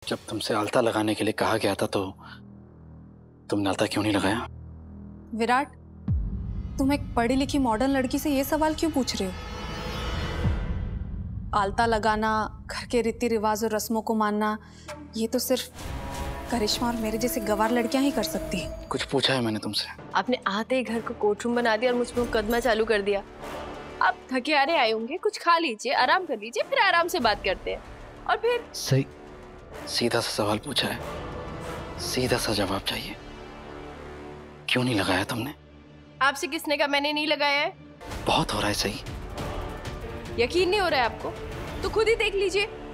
जब तुमसे आलता लगाने के लिए कहा गया था तो तुमने आलता क्यों नहीं लगाया? विराट, तुम एक पढ़ी लिखी मॉडर्न लड़की से ये सवाल क्यों पूछ रहे हो? आलता लगाना, घर के रीति रिवाज और रस्मों को मानना, ये तो सिर्फ करिश्मा और मेरे जैसे गवार लड़कियां ही कर सकती हैं। कुछ पूछा है मैंने तुमसे? आपने आते ही घर को कोर्ट रूम बना दिया और मुझ पर मुकदमा चालू कर दिया। आप थके हारे आए होंगे, कुछ खा लीजिए, आराम कर लीजिए, फिर आराम से बात करते हैं। और फिर सही सीधा सा सवाल पूछा है, सीधा सा जवाब चाहिए। क्यों नहीं लगाया तुमने? आपसे किसने कहा मैंने नहीं लगाया है? बहुत हो रहा है। सही यकीन नहीं हो रहा है आपको? तो खुद ही देख लीजिए।